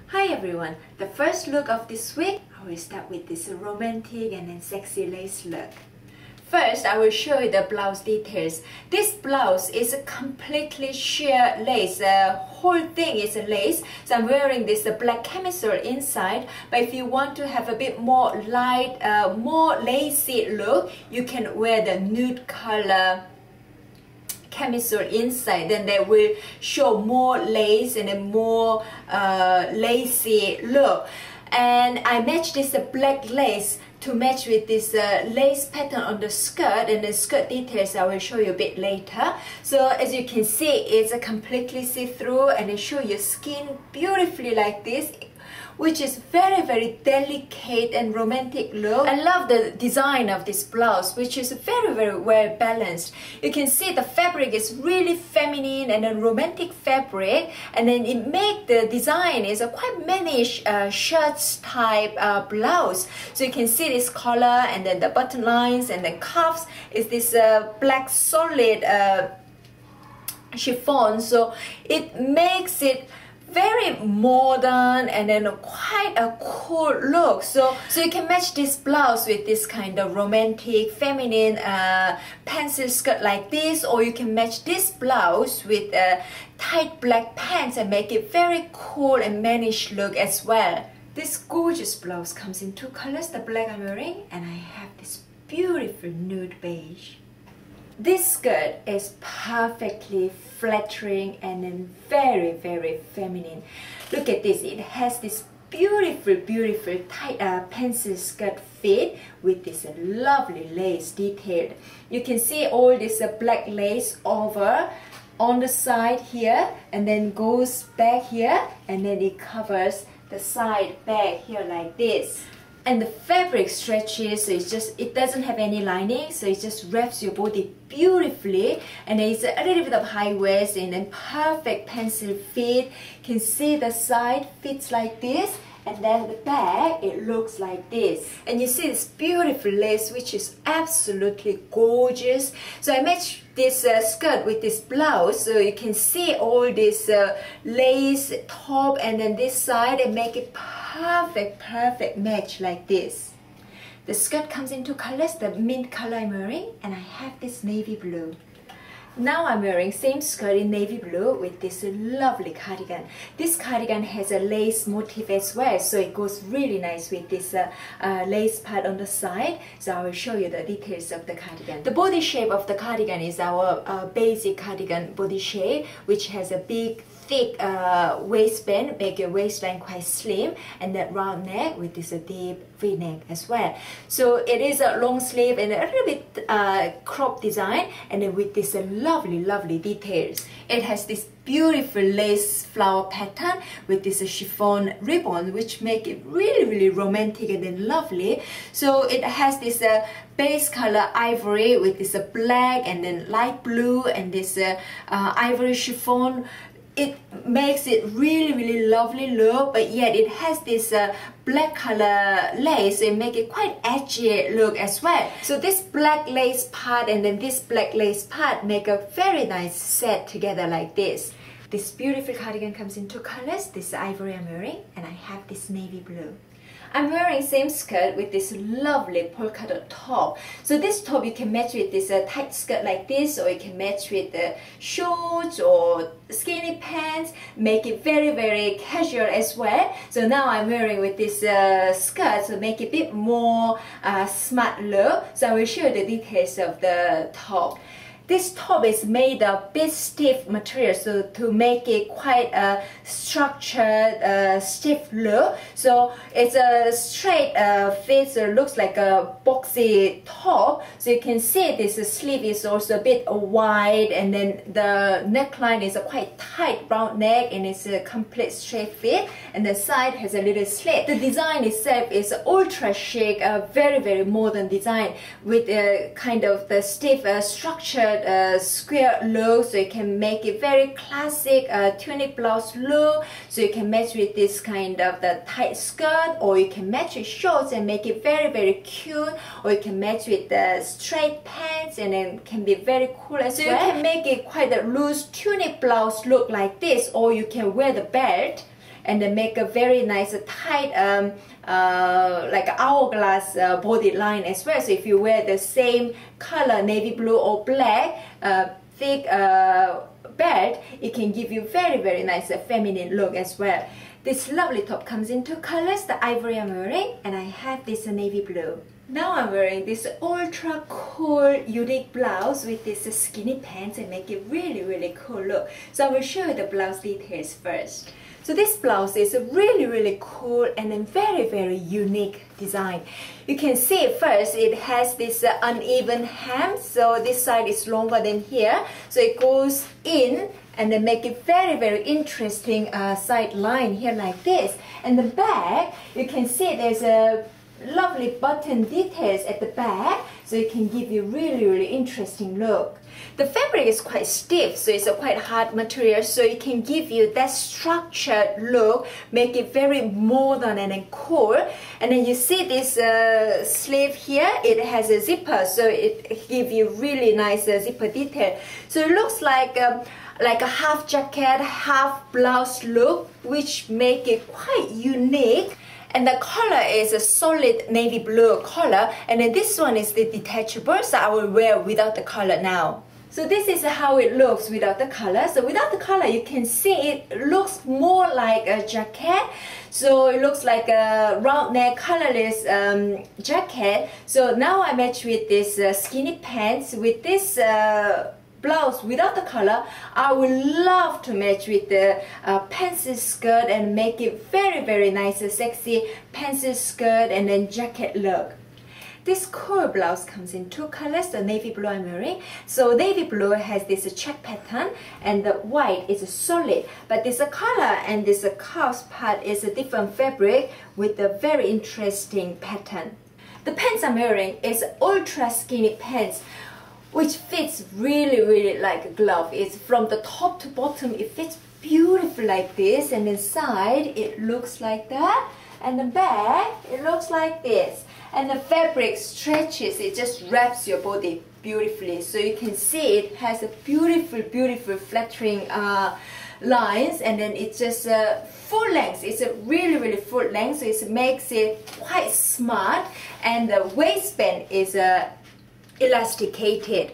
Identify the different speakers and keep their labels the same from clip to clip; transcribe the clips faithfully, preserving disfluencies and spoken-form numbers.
Speaker 1: Hi everyone! The first look of this week, I will start with this romantic and then sexy lace look. First, I will show you the blouse details. This blouse is a completely sheer lace. The whole thing is a lace. So I'm wearing this uh, black camisole inside. But if you want to have a bit more light, uh, more lacy look, you can wear the nude color camisole inside. Then they will show more lace and a more uh, lacy look. And I matched this uh, black lace to match with this uh, lace pattern on the skirt, and the skirt details I will show you a bit later. So as you can see, it's a completely see-through and it shows your skin beautifully like this, which is very very delicate and romantic look. I love the design of this blouse, which is very very well balanced. You can see the fabric is really feminine and a romantic fabric, and then it make the design is a quite mannish uh, shirts type uh, blouse. So you can see this collar and then the button lines and the cuffs is this uh, black solid uh, chiffon. So it makes it very modern and then quite a cool look. So so you can match this blouse with this kind of romantic feminine uh, pencil skirt like this, or you can match this blouse with a tight black pants and make it very cool and mannish look as well. This gorgeous blouse comes in two colors, the black I'm wearing, and I have this beautiful nude beige. This skirt is perfectly flattering and then very very feminine. Look at this, it has this beautiful beautiful tight uh, pencil skirt fit with this uh, lovely lace detail. You can see all this uh, black lace over on the side here, and then goes back here, and then it covers the side back here like this. And the fabric stretches, so it's just, it doesn't have any lining, so it just wraps your body beautifully. And it's a little bit of high waist and then perfect pencil fit. You can see the side fits like this, and then the back it looks like this. And you see this beautiful lace, which is absolutely gorgeous. So I matched this uh, skirt with this blouse, so you can see all this uh, lace top and then this side, and make it perfect perfect match like this. The skirt comes in two colors, the mint color I'm wearing, and I have this navy blue. Now I'm wearing same skirt in navy blue with this lovely cardigan. This cardigan has a lace motif as well, so it goes really nice with this uh, uh, lace part on the side. So I will show you the details of the cardigan. The body shape of the cardigan is our uh, basic cardigan body shape, which has a big thick uh, waistband, make your waistline quite slim, and that round neck with this uh, deep V-neck as well. So it is a long sleeve and a little bit uh, crop design, and then with this uh, lovely lovely details. It has this beautiful lace flower pattern with this uh, chiffon ribbon, which make it really really romantic and then lovely. So it has this uh, base color ivory with this uh, black and then light blue and this uh, uh, ivory chiffon. It makes it really really lovely look, but yet it has this uh, black color lace, so it make it quite edgy look as well. So this black lace part and then this black lace part make a very nice set together like this. This beautiful cardigan comes in two colors, this ivory I'm wearing, and I have this navy blue. I'm wearing same skirt with this lovely polka dot top. So this top you can match with this uh, tight skirt like this, or you can match with the uh, shorts or skinny pants, make it very very casual as well. So now I'm wearing with this uh, skirt, so make it a bit more uh, smart look. So I will show you the details of the top. This top is made of bit stiff material, so to make it quite a structured, uh, stiff look. So it's a straight uh, fit, so it looks like a boxy top. So you can see this sleeve is also a bit wide, and then the neckline is a quite tight round neck, and it's a complete straight fit, and the side has a little slit. The design itself is ultra chic, a very very modern design with a kind of the stiff uh, structured Uh, square look, so you can make it very classic uh, tunic blouse look. So you can match with this kind of the tight skirt, or you can match with shorts and make it very very cute, or you can match with the straight pants and then can be very cool as well. So you can make it quite a loose tunic blouse look like this, or you can wear the belt and then make a very nice uh, tight um, uh, like hourglass uh, body line as well. So if you wear the same color, navy blue or black, uh, thick uh, belt, it can give you very very nice uh, feminine look as well. This lovely top comes in two colors, the ivory I'm wearing, and I have this uh, navy blue. Now I'm wearing this ultra cool unique blouse with this uh, skinny pants and make it really really cool look. So I will show you the blouse details first. So this blouse is a really really cool and then very very unique design. You can see first it has this uh, uneven hem, so this side is longer than here, so it goes in and then make it very very interesting uh, side line here like this. And the back, you can see there's a lovely button details at the back, so it can give you really really interesting look. The fabric is quite stiff, so it's a quite hard material, so it can give you that structured look, make it very modern and then cool. And then you see this uh, sleeve here, it has a zipper, so it gives you really nice uh, zipper detail. So it looks like um, like a half jacket, half blouse look, which make it quite unique. And the color is a solid navy blue color, and then this one is the detachable, so I will wear without the color now. So this is how it looks without the color. So without the color, you can see it looks more like a jacket. So it looks like a round neck colorless um, jacket. So now I match with this uh, skinny pants with this uh, blouse without the color. I would love to match with the uh, pencil skirt and make it very very nice and sexy pencil skirt and then jacket look. This cool blouse comes in two colors, the navy blue I'm wearing. So navy blue has this check pattern and the white is solid, but this color and this cuffs part is a different fabric with a very interesting pattern. The pants I'm wearing is ultra skinny pants, which fits really really like a glove. It's from the top to bottom, it fits beautifully like this, and inside it looks like that, and the back it looks like this, and the fabric stretches, it just wraps your body beautifully. So you can see it has a beautiful beautiful flattering uh, lines, and then it's just a full length. It's a really really full length, so it makes it quite smart, and the waistband is a elasticated.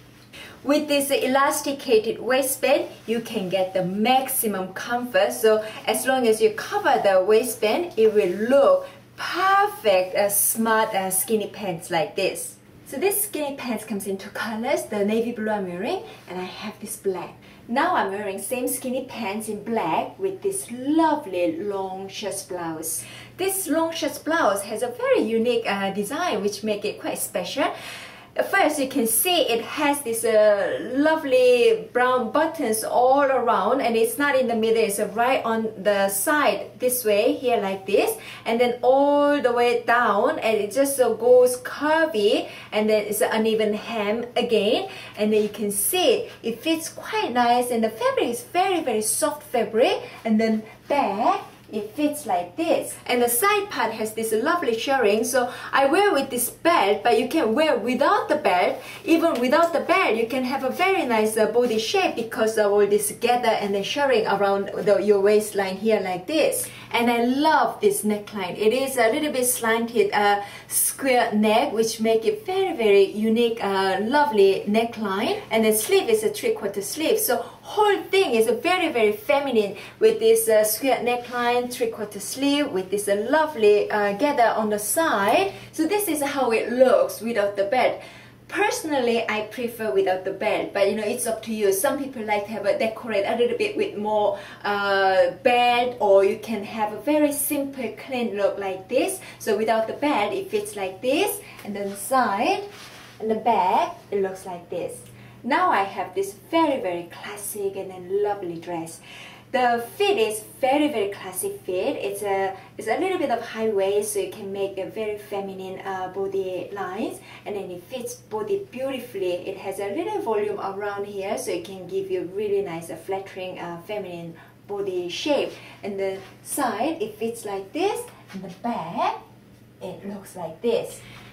Speaker 1: With this elasticated waistband, you can get the maximum comfort. So as long as you cover the waistband, it will look perfect as smart uh, skinny pants like this. So this skinny pants comes in two colors, the navy blue I'm wearing, and I have this black. Now I'm wearing same skinny pants in black with this lovely long shirt blouse. This long shirt blouse has a very unique uh, design which make it quite special. First, you can see it has this uh, lovely brown buttons all around, and it's not in the middle, it's uh, right on the side this way here like this, and then all the way down, and it just uh, goes curvy, and then it's an uneven hem again, and then you can see it, it fits quite nice, and the fabric is very very soft fabric, and then back it fits like this, and the side part has this lovely shirring. So I wear with this belt, but you can wear without the belt. Even without the belt, you can have a very nice uh, body shape because of all this gather and then shirring around the, your waistline here like this. And I love this neckline. It is a little bit slanted uh, square neck, which make it very very unique, uh, lovely neckline. And the sleeve is a three-quarter sleeve, so whole thing is a very very feminine with this uh, square neckline, three-quarter sleeve with this uh, lovely uh, gather on the side. So this is how it looks without the belt. Personally, I prefer without the belt, but you know, it's up to you. Some people like to have a decorate a little bit with more uh, belt, or you can have a very simple clean look like this. So without the belt, it fits like this, and then the side and the back, it looks like this. Now I have this very very classic and then lovely dress. The fit is very very classic fit. It's a it's a little bit of high waist, so you can make a very feminine uh, body lines, and then it fits body beautifully. It has a little volume around here, so it can give you really nice uh, flattering uh, feminine body shape. And the side it fits like this, and the back it looks like this.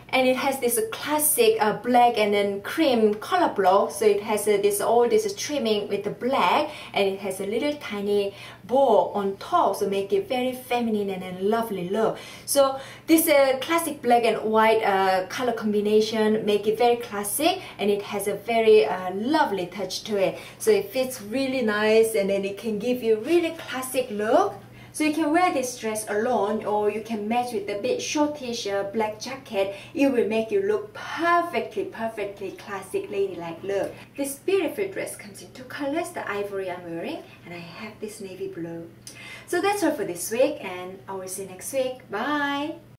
Speaker 1: and it has this classic uh, black and then cream color block. So it has uh, this all this trimming with the black, and it has a little tiny bow on top, so make it very feminine and then lovely look. So this uh, classic black and white uh, color combination make it very classic, and it has a very uh, lovely touch to it. So it fits really nice, and then it can give you really classic look. So you can wear this dress alone, or you can match with a bit shortish uh, black jacket. It will make you look perfectly, perfectly classic ladylike look. This beautiful dress comes in two colors, the ivory I'm wearing, and I have this navy blue. So that's all for this week, and I will see you next week. Bye!